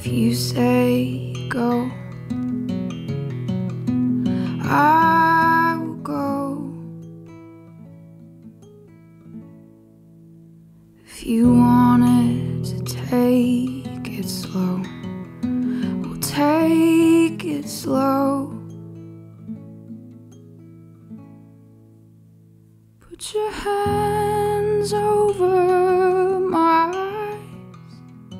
you say go, I will go. If you wanted to take it slow, we'll take it slow. Put your hands over my eyes,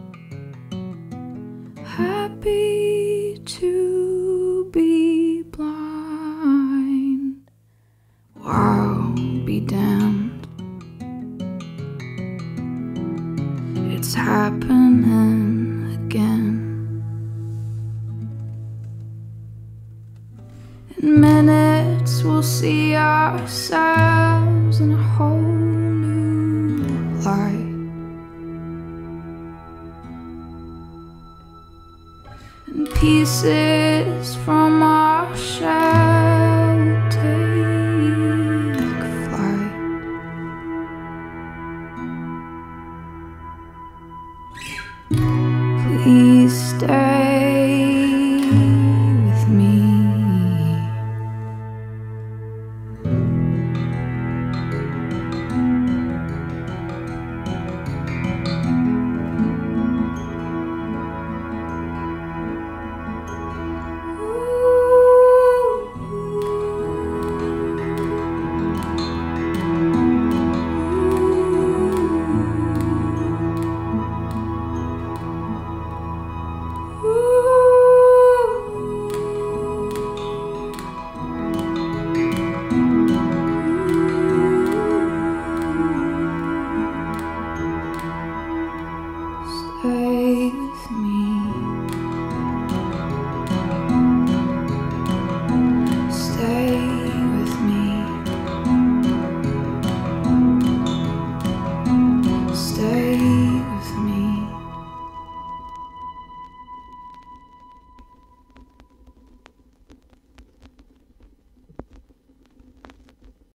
happy to be blind. Wow, be damned, it's happening again. In minutes we'll see ourselves in a whole new light. And pieces from our